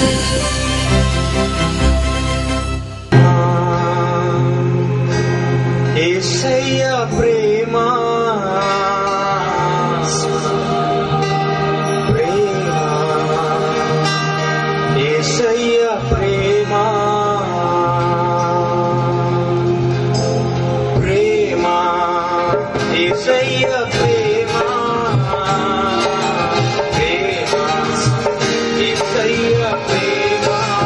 యేసయ్య ప్రేమ యేసయ్య ప్రేమ ప్రేమ యేసయ్య ప్రేమ ప్రేమ యేసయ్య ప్రేమ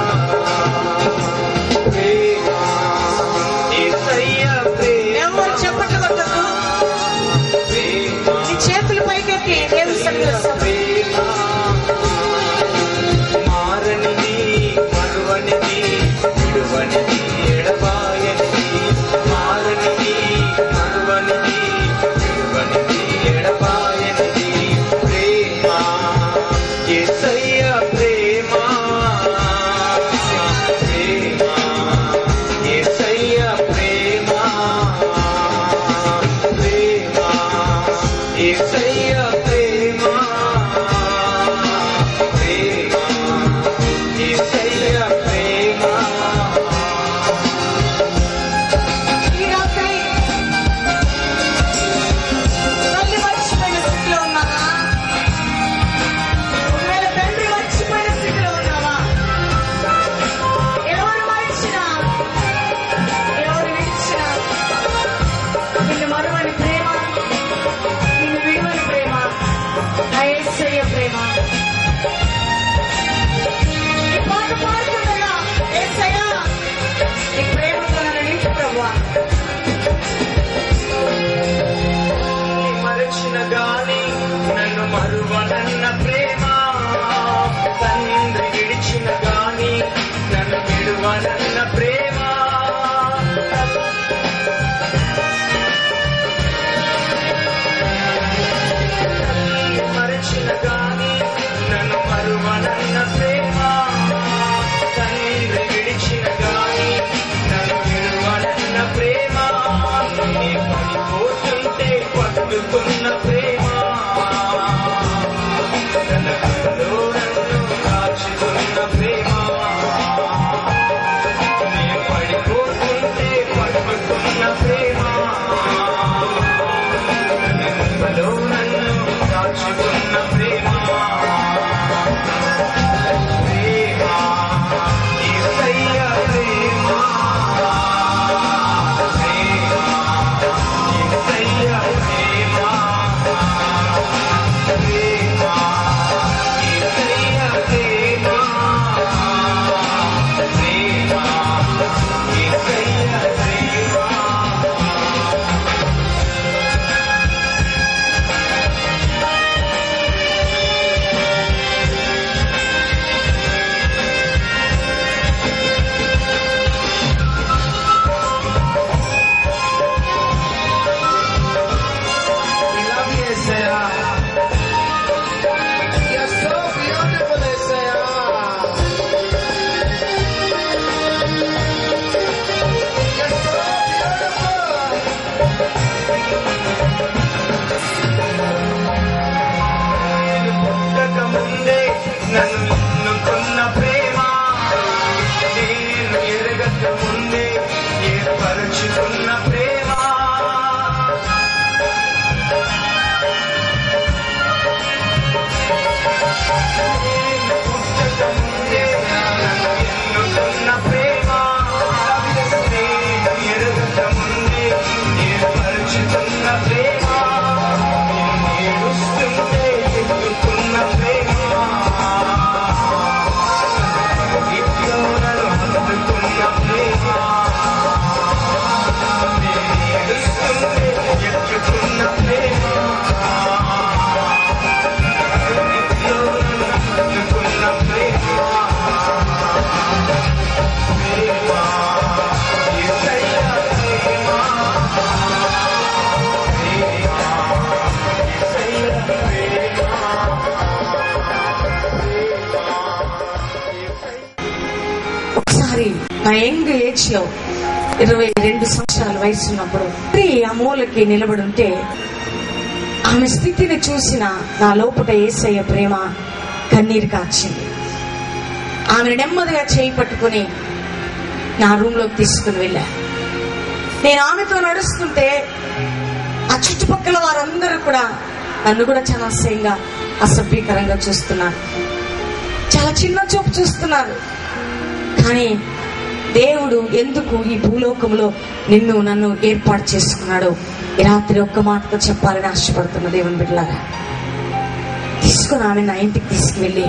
ప్రేమ యేసయ్య ప్రేమ. ఎవరు చెప్పట్లు కొట్టకు, నీ చేతులు పైకెత్తి దేవుని సన్నిధిలో మరచిన గాని నన్ను మరువనన్న ప్రేమ, తండ్రి విడిచిన గాని నన్ను విడువనన్న ప్రేమ, మరచిన గాని నన్ను మరువనన్న ప్రేమ, తండ్రి విడిచిన గాని నన్ను విడువనన్న ప్రేమ, నీ పడిపోతుంటే పట్టుకున్న ప్రేమ, నన్ను కాచుకున్న ప్రేమ, నీ పడిపోతుంటే పట్టుకున్న ప్రేమ, నన్ను కాచుకున్న ప్రేమ, ప్రేమ యేసయ్య ప్రేమ, నా యంగ్ ఏజ్ లో 22 సంవత్సరాల వయసు ఉన్నప్పుడు ఆ మూలకి నిలబడి ఉంటే ఆమె స్థితిని చూసిన నా లోపల యేసయ్య ప్రేమ కన్నీరు కాచింది. ఆమెను నెమ్మదిగా చేయి పట్టుకుని నా రూమ్లోకి తీసుకుని వెళ్ళా. నేను ఆమెతో నడుస్తుంటే ఆ చుట్టుపక్కల వారందరూ కూడా నన్ను కూడా చాలా అసహ్యంగా అసభ్యకరంగా చూస్తున్నారు, చాలా చిన్న చూపు చూస్తున్నారు. కానీ దేవుడు ఎందుకు ఈ భూలోకంలో నిన్ను నన్ను ఏర్పాటు చేసుకున్నాడో ఈ రాత్రి ఒక్క మాటతో చెప్పాలని ఆశపడుతున్న దేవుని బిడ్డలారా, తీసుకుని ఆమె నా ఇంటికి తీసుకువెళ్ళి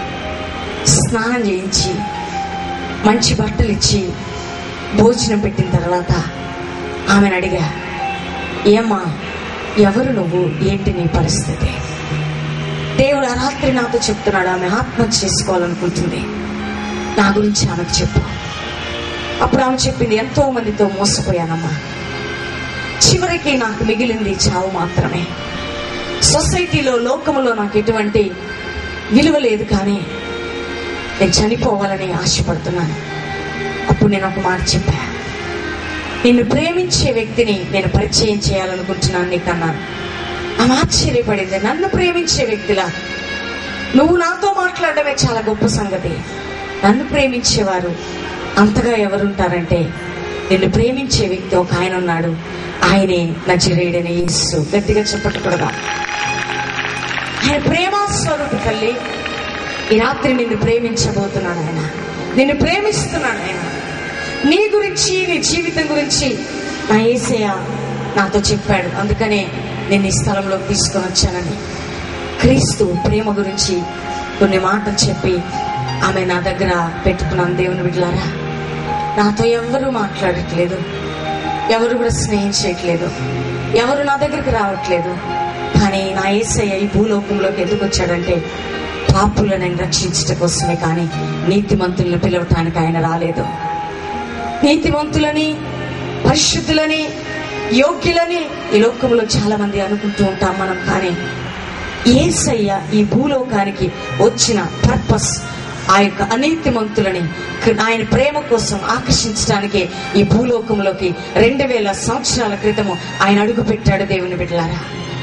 స్నానం చేయించి మంచి బట్టలు ఇచ్చి భోజనం పెట్టిన తర్వాత ఆమెను అడిగా, ఏమ్మా ఎవరు నువ్వు, ఏంటి నీ పరిస్థితి? దేవుడు ఆ రాత్రి నాతో చెప్తున్నాడు, ఆమె ఆత్మహత్య చేసుకోవాలనుకుంటుంది, నా గురించి ఆమెకు చెప్పు. అప్పుడు ఆమె చెప్పింది, ఎంతో మందితో మోసపోయానమ్మా, చివరికి నాకు మిగిలింది చావు మాత్రమే. సొసైటీలో లోకములో నాకు ఎటువంటి విలువ లేదు, కానీ నేను చనిపోవాలని ఆశపడుతున్నాను. అప్పుడు నేను ఒక మాట చెప్పా, నిన్ను ప్రేమించే వ్యక్తిని నేను పరిచయం చేయాలనుకుంటున్నాను నీకు అన్నాను. ఆమె ఆశ్చర్యపడింది, నన్ను ప్రేమించే వ్యక్తిలా? నువ్వు నాతో మాట్లాడడమే చాలా గొప్ప సంగతి, నన్ను ప్రేమించేవారు అంతగా ఎవరుంటారంటే నిన్ను ప్రేమించే వ్యక్తి ఒక ఆయన ఉన్నాడు, ఆయనే నజరేయుడైన యేసు. గట్టిగా చెప్పకూడదా? ఆయన ప్రేమ స్వరూపి తల్లి. ఈ రాత్రి నిన్ను ప్రేమించబోతున్నాడు ఆయన, నిన్ను ప్రేమిస్తున్నాడు ఆయన. నీ గురించి, నీ జీవితం గురించి నా యేసయ్య నాతో చెప్పాడు, అందుకనే నేను ఈ స్థలంలోకి తీసుకొని వచ్చానని. క్రీస్తు ప్రేమ గురించి కొన్ని మాటలు చెప్పి ఆమె నా దగ్గర పెట్టుకున్నాను. దేవుని బిడ్డలారా, నాతో ఎవరు మాట్లాడట్లేదు, ఎవరు కూడా స్నేహం చేయట్లేదు, ఎవరు నా దగ్గరికి రావట్లేదు. కానీ నా యేసయ్య ఈ భూలోకంలోకి ఎందుకు వచ్చాడంటే పాపులను ఆయన రక్షించడం కోసమే, కానీ నీతిమంతులను పిలవటానికి ఆయన రాలేదు. నీతిమంతులని, పరిశుద్ధులని, యోగ్యులని ఈ లోకంలో చాలా మంది అనుకుంటూ ఉంటాం మనం. కానీ యేసయ్య ఈ భూలోకానికి వచ్చిన పర్పస్ ఆ యొక్క అనీతిమంతులని ఆయన ప్రేమ కోసం ఆకర్షించడానికి ఈ భూలోకంలోకి 2000 సంవత్సరాల క్రితము ఆయన అడుగు పెట్టాడు. దేవుని బిడ్డలారా,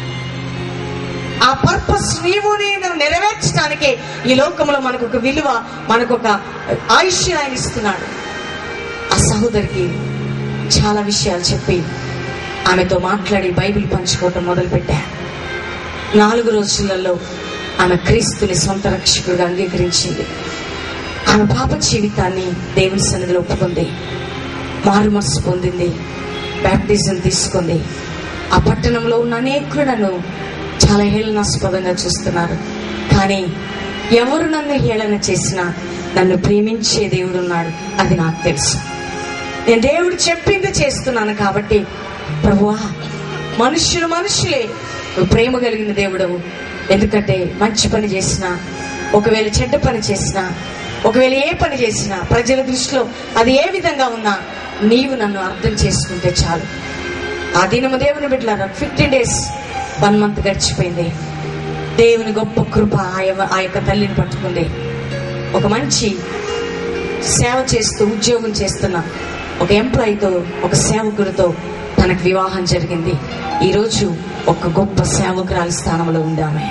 ఆ పర్పస్ నీవు నేను నెరవేర్చడానికే ఈ లోకంలో మనకు ఒక విలువ, మనకు ఒక ఆయుష్ ఆయన ఇస్తున్నాడు. ఆ సహోదరికి చాలా విషయాలు చెప్పి ఆమెతో మాట్లాడి బైబిల్ పంచుకోవటం మొదలుపెట్టా. 4 రోజులలో ఆమె క్రీస్తుని సొంత రక్షకుడిగా అంగీకరించింది. ఆమె పాప జీవితాన్ని దేవుని సన్నిధిలో ఒప్పుకుంది, మారు మనసు పొందింది, బ్యాప్టిజం తీసుకుంది. ఆ పట్టణంలో ఉన్న అనేకులు నన్ను చాలా హేళనాస్పదంగా చూస్తున్నారు, కానీ ఎవరు నన్ను హేళన చేసినా నన్ను ప్రేమించే దేవుడు ఉన్నాడు, అది నాకు తెలుసు. నేను దేవుడు చెప్పింది చేస్తున్నాను కాబట్టి, ప్రభువా మనుషులు మనుషులే, నువ్వు ప్రేమ కలిగిన దేవుడవు. ఎందుకంటే మంచి పని చేసినా, ఒకవేళ చెడ్డ పని చేసినా, ఒకవేళ ఏ పని చేసినా, ప్రజల దృష్టిలో అది ఏ విధంగా ఉన్నా నీవు నన్ను అర్థం చేసుకుంటే చాలు. ఆ దినము దేవుని బిడ్డలారా 15 days 1 month గడిచిపోయింది. దేవుని గొప్ప కృప ఆ యొక్క తల్లిని పట్టుకుంది. ఒక మంచి సేవ చేస్తూ ఉద్యోగం చేస్తున్న ఒక ఎంప్లాయీతో, ఒక సేవకుడితో తనకు వివాహం జరిగింది. ఈరోజు ఒక గొప్ప సేవకురాలి స్థానంలో ఉందామే.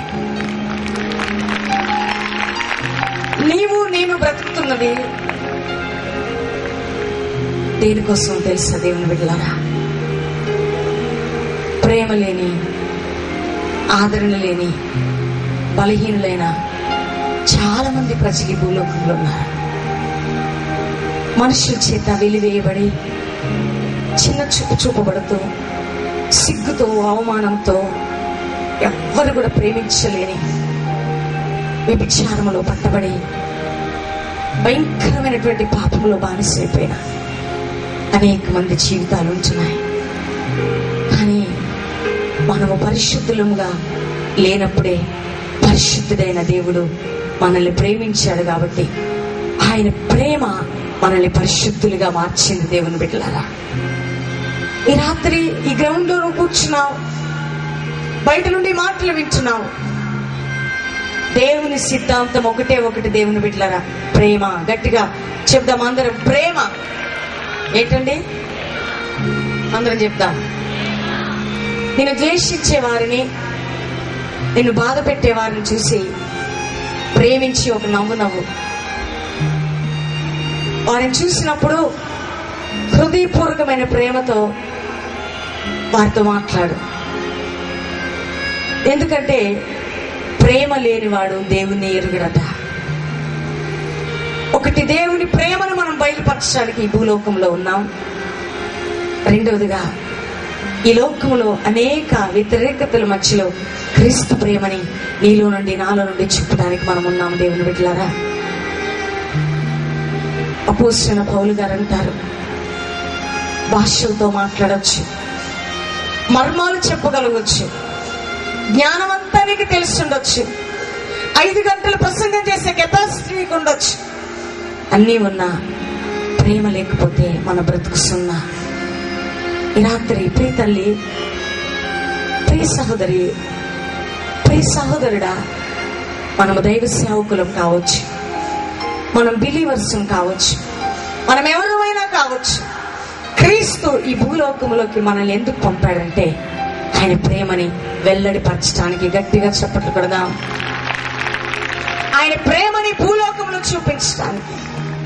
నీవు నేను బ్రతుకుతున్నది దేనికోసం తెలుసా దేవుని బిడ్డలారా? ప్రేమ లేని, ఆదరణ లేని, బలహీనులైన చాలా మంది ప్రజలు ఈ భూలోకంలో ఉన్నారు. మనుషుల చేత వెలివేయబడి, చిన్న చూపు చూపబడుతూ, సిగ్గుతో, అవమానంతో, ఎవ్వరు కూడా ప్రేమించలేని వ్యభిచారములో పట్టబడి భయంకరమైనటువంటి పాపంలో బానిసైపోయిన అనేక మంది జీవితాలు ఉంటున్నాయి. కానీ మనము పరిశుద్ధులముగా లేనప్పుడే పరిశుద్ధుడైన దేవుడు మనల్ని ప్రేమించాడు. కాబట్టి ఆయన ప్రేమ మనల్ని పరిశుద్ధులుగా మార్చింది. దేవుని బిడ్డలారా, ఈ రాత్రి ఈ గ్రౌండ్ లో కూర్చున్నావు, బయట నుండి మాటలు వింటున్నావు. దేవుని సిద్ధాంతం ఒకటే ఒకటి దేవుని బిడ్డలారా, ప్రేమ. గట్టిగా చెప్దాం అందరం, ప్రేమ. ఏంటండి? అందరం చెప్దాం. నిన్ను ద్వేషించే వారిని, నిన్ను బాధ పెట్టే వారిని చూసి ప్రేమించి ఒక నవ్వు నవ్వు. వారిని చూసినప్పుడు హృదయపూర్వకమైన ప్రేమతో వారితో మాట్లాడు. ఎందుకంటే ప్రేమ లేనివాడు దేవుణ్ణి ఎరుగడట. ఒకటి, దేవుని ప్రేమను మనం బయలుపరచడానికి ఈ భూలోకంలో ఉన్నాం. రెండవదిగా ఈ లోకంలో అనేక వ్యతిరేకతల మధ్యలో క్రీస్తు ప్రేమని నీలో నుండి నాలో నుండి చూపడానికి మనం ఉన్నాం. దేవుని బిడ్డలారా, అపోస్తలుడైన పౌలు గారు అంటారు, భాషలతో మాట్లాడొచ్చు, మర్మాలు చెప్పగలగొచ్చు, జ్ఞానవంతానికి తెలుసుండొచ్చు, 5 గంటలు ప్రసంగం చేసే కెపాసిటీ నీకు ఉండొచ్చు. అన్నీ ఉన్నా ప్రేమ లేకపోతే మన బ్రతుకు సున్నా. ఈ రాత్రి ప్రియ తల్లి, ప్రియ సహోదరి, ప్రియ సహోదరుడా, మనము దైవ సేవకులం కావచ్చు, మనం బిలీవర్స్ కావచ్చు, మనం ఎవరైనా కావచ్చు. క్రీస్తు ఈ భూలోకంలోకి మనల్ని ఎందుకు పంపాడంటే ఆయన ప్రేమని వెల్లడిపరచడానికి. గట్టిగా చప్పట్లు కొడదాం. ఆయన ప్రేమని భూలోకంలో చూపించడానికి.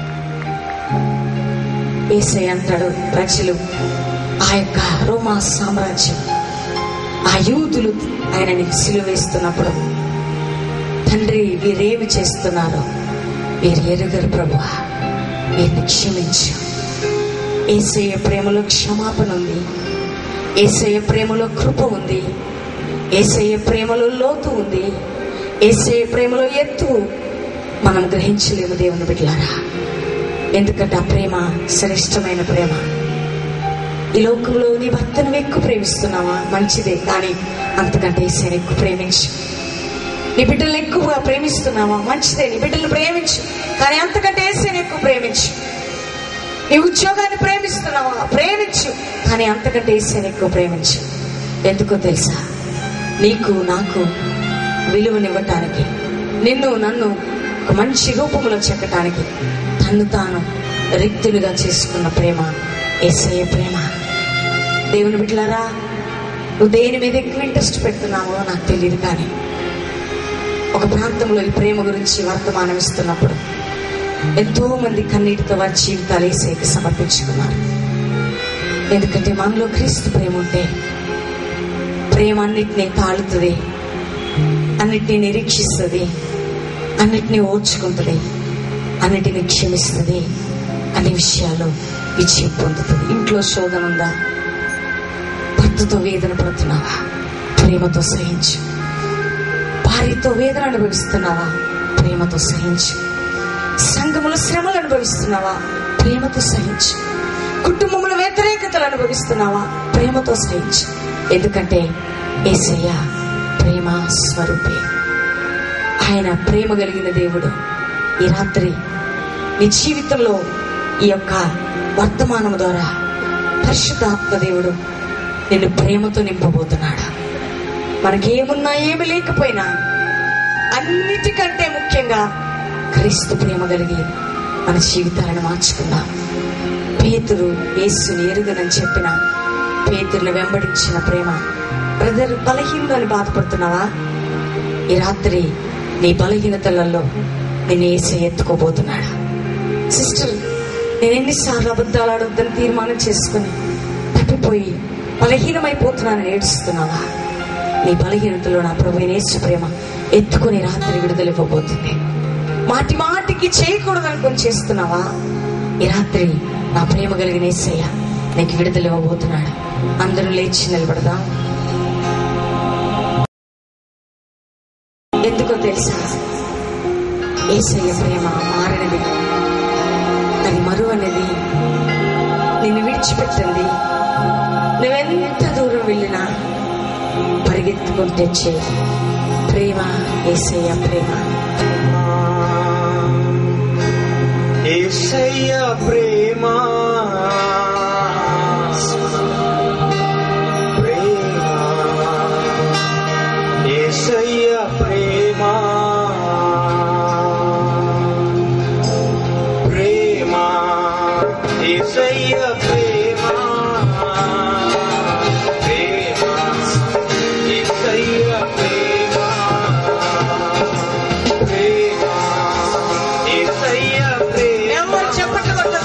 యేసయ్య అంటాడు, ప్రజలు ఆ యొక్క రోమా సామ్రాజ్యం, ఆ యూదులు ఆయనని సిలువ వేస్తున్నప్పుడు, తండ్రి వీరేమి చేస్తున్నారు, వీరు ఎరుగరు ప్రభువా, వీరిని క్షమించు. యేసయ్య ప్రేమలో క్షమాపణ ఉంది, యేసయ్య ప్రేమలో కృప ఉంది, యేసయ్య ప్రేమలో లోతు ఉంది, యేసయ్య ప్రేమలో ఎత్తు మనం గ్రహించలేము దేవుని బిడ్డలారా. ఎందుకంటే ఆ ప్రేమ శ్రేష్టమైన ప్రేమ. ఈ లోకంలో నీ భర్తను ఎక్కువ ప్రేమిస్తున్నావా? మంచిదే, కానీ అంతకంటే యేసయ్యని ఎక్కువ ప్రేమించు. నీ బిడ్డలను ఎక్కువగా ప్రేమిస్తున్నావా? మంచిదే, నీ బిడ్డలను ప్రేమించు, కానీ అంతకంటే యేసయ్యని ఎక్కువ ప్రేమించు. నీ ఉద్యోగాన్ని ప్రేమిస్తున్నావా? ప్రేమించు, కానీ అంతకంటే యేసయ్యని ఎక్కువ ప్రేమించు. ఎందుకో తెలుసా? నీకు నాకు విలువనివ్వటానికి, నిన్ను నన్ను ఒక మంచి రూపంలో చెక్కటానికి తన్ను తాను రిక్తులుగా చేసుకున్న ప్రేమ యేసయ్య ప్రేమ. దేవుని బిడ్డలారా, నువ్వు దేని మీద ఎక్కువ ఇంట్రెస్ట్ పెడుతున్నావో నాకు తెలియదు, కానీ ఒక ప్రాంతంలో ఈ ప్రేమ గురించి వర్తమానం ఇస్తున్నప్పుడు ఎంతో మంది కన్నీటితో వారి జీవితాలు యేసయ్యకి సమర్పించుకున్నారు. ఎందుకంటే మనలో క్రీస్తు ప్రేమ ఉంటే ప్రేమ అన్నిటినీ తాళుతుంది, అన్నిటినీ నిరీక్షిస్తుంది, అన్నిటినీ ఓర్చుకుంటుంది, అన్నిటినీ క్షమిస్తుంది, అన్ని విషయాలు విజయం పొందుతుంది. ఇంట్లో శోధన ఉందా? భర్తతో వేదన పడుతున్నావా? ప్రేమతో సహించు. భార్యతో వేదన అనుభవిస్తున్నావా? ప్రేమతో సహించు. సంఘములో శ్రమలు అనుభవిస్తున్నావా? ప్రేమతో సహించు. కుటుంబంలో వ్యతిరేకతలు అనుభవిస్తున్నావా? ప్రేమతో సహించు. ఎందుకంటే యేసయ్య ప్రేమ స్వరూపే. ఆయన ప్రేమ కలిగిన దేవుడు. ఈ రాత్రి నీ జీవితంలో ఈ యొక్క వర్తమానం ద్వారా పరిశుద్ధాత్మ దేవుడు నిన్ను ప్రేమతో నింపబోతున్నాడు. మనకేమున్నా ఏమి లేకపోయినా అన్నిటికంటే ముఖ్యంగా క్రీస్తు ప్రేమ కలిగి మన జీవితాలను మార్చుకుందాం. పేతురు యేసుని ఎరుగనని చెప్పిన పేతురుని వెంబడించిన ప్రేమ. బ్రదర్, బలహీనత అని బాధపడుతున్నావా? ఈ రాత్రి నీ బలహీనతలలో నేను యేసయ్య ఎత్తుకోబోతున్నాడు. సిస్టర్, నేను ఎన్నిసార్లు అబద్ధాలు ఆడొద్దని తీర్మానం చేసుకుని తప్పిపోయి బలహీనమైపోతున్నానని ఏడుస్తున్నావా? నీ బలహీనతలో నా ప్రభు యేసు ప్రేమ ఎత్తుకుని రాత్రి విడుదలైపోబోతుంది. మాటి మాటికి చేయకూడదనుకొని చేస్తున్నావా? ఈ రాత్రి నా ప్రేమ కలిగిన యేసయ్య నీకు విడుదలైపోబోతున్నాడు. అందరూ లేచి నిలబడదాం. ఎందుకో తెలుసా? యేసయ్య ప్రేమ మారనిది, అది మరువనిది, నిన్ను విడిచిపెట్టింది. నువ్వెంత దూరం వెళ్ళినా పరిగెత్తుకొని తెచ్చే ప్రేమ యేసయ్య ప్రేమ. యేసయ్య ప్రేమ, యేసయ్య ప్రేమ, ప్రేమ, యేసయ్య ప్రేమ, ప్రేమ, యేసయ్య ప్రేమ, ప్రేమ, యేసయ్య ప్రేమ. ఎవరు చెప్పట్లు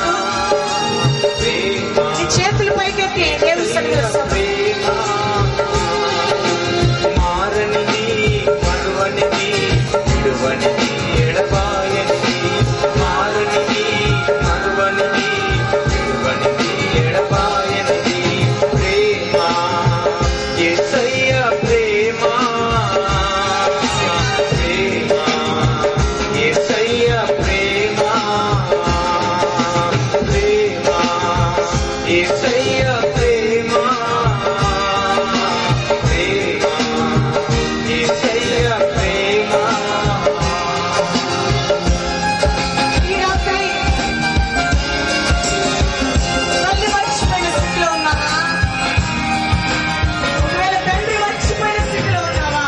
విడువనిది ఎడబాయనిది మారనిది మరువనిది విడువనిది ఎడబాయనిది ప్రేమ యేసయ్య ప్రేమ ప్రేమ యేసయ్య ప్రేమ ప్రేమ యేసయ్య ప్రేమ ప్రేమ యేసయ్య ప్రేమ. ఈ రాత్రి తల్లి మర్చిపోయిన స్థితిలో ఉన్నావా? ఒకవేళ తండ్రి మర్చిపోయిన స్థితిలో ఉన్నావా?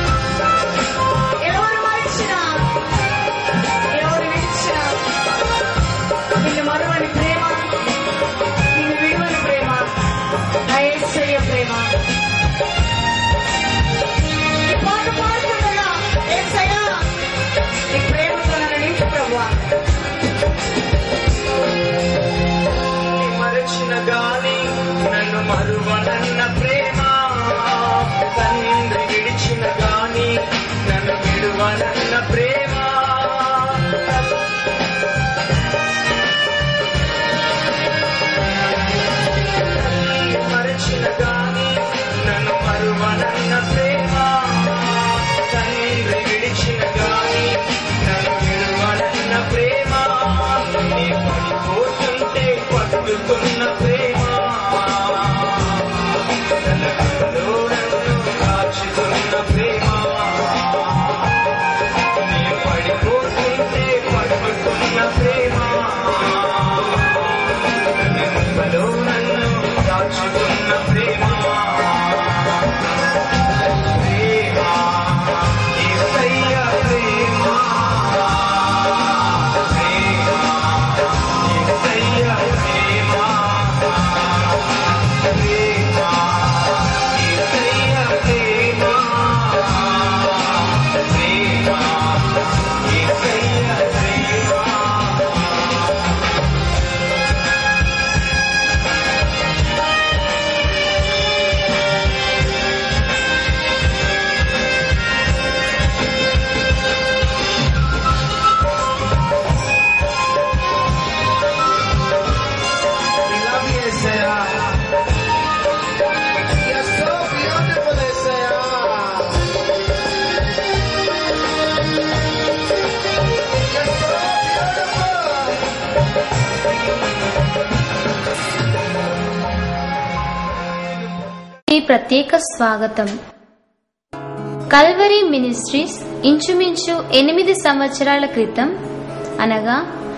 ఎవరు మరిచినా, ఎవరు విడిచినా, నిన్ను మరువని ప్రేమ, నిన్ను విడువని ప్రేమ, నా యేసయ్య ప్రేమ. ఈ పాట పాడుతుండగా యేసయ్యా, నీ ప్రేమతో నన్ను నింపు ప్రభువా. మరచిన గాని నన్ను మరువనన్న ప్రేమ, తండ్రి విడిచిన గాని నన్ను విడువనన్న ప్రేమ. మరచిన గాని నన్ను మరువనన్న ప్రేమ, తండ్రి విడిచిన గాని నన్ను విడువనన్న ప్రేమ. నీ పడిపోతుంటే పట్టుకున్న ప్రేమ, తనలో నన్ను కాచుకున్న ప్రేమ. నీ పడిపోతుంటే పట్టుకున్న ప్రేమ, తనలో నన్ను కాచుకున్న ప్రేమ. ప్రేమ యేసయ్య ప్రేమ ప్రేమ యేసయ్య ప్రేమ ప్రేమ యేసయ్య ప్రేమ ప్రేమ యేసయ్య ప్రేమ. We love you, Isaiah. You're so beautiful, Isaiah. You're so beautiful. ఈ ప్రత్యేక స్వాగతం. కల్వరీ మినిస్ట్రీస్ ఇంచుమించు 8 సంవత్సరాల క్రితం అనగా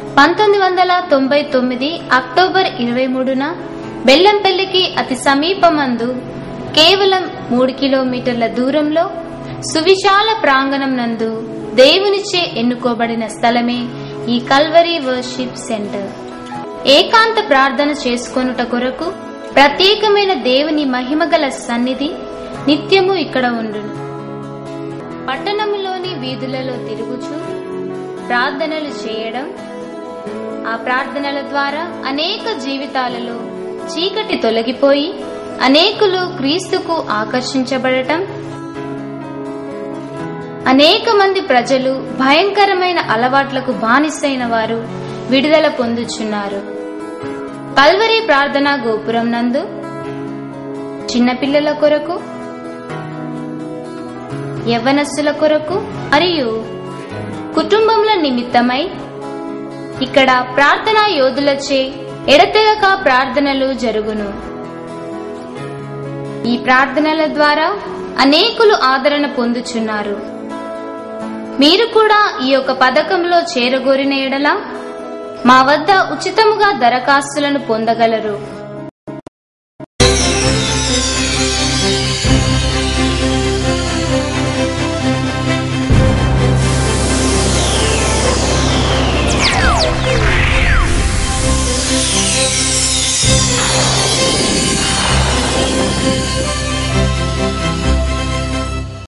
1999 అక్టోబర్ 23న బెల్లంపల్లికి అతి సమీపమందు కేవలం 3 కిలోమీటర్ల దూరంలో సువిశాల ప్రాంగణం నందు దేవునిచే ఎన్నుకోబడిన స్థలమే ఈ కల్వరీ వర్షిప్ సెంటర్. ఏకాంత ప్రార్థన చేసుకొనుట కొరకు ప్రత్యేకమైన దేవుని మహిమగల సన్నిధి నిత్యము ఇక్కడ ఉండును. పట్టణములోని వీధులలో తిరుగుచు ప్రార్థనలు చేయడం, ఆ ప్రార్థనల ద్వారా అనేక జీవితాలలో చీకటి తొలగిపోయి అనేకులు క్రీస్తుకు ఆకర్షించబడటం, అనేక మంది ప్రజలు భయంకరమైన అలవాట్లకు బానిసైన వారు విడుదల పొందుచున్నారు. కల్వరీ ప్రార్థనా గోపురం నందు చిన్నపిల్లల కొరకు, యవ్వనస్తుల కొరకు మరియు కుటుంబముల నిమిత్తమై ఇక్కడ ప్రార్థనా యోధులచే ఎడతెగక ప్రార్థనలు జరుగును. ఈ ప్రార్థనల ద్వారా అనేకులు ఆదరణ పొందుచున్నారు. మీరు కూడా ఈ యొక్క పథకంలో చేరగోరిన ఎడల మా వద్ద ఉచితముగా దరఖాస్తులను పొందగలరు.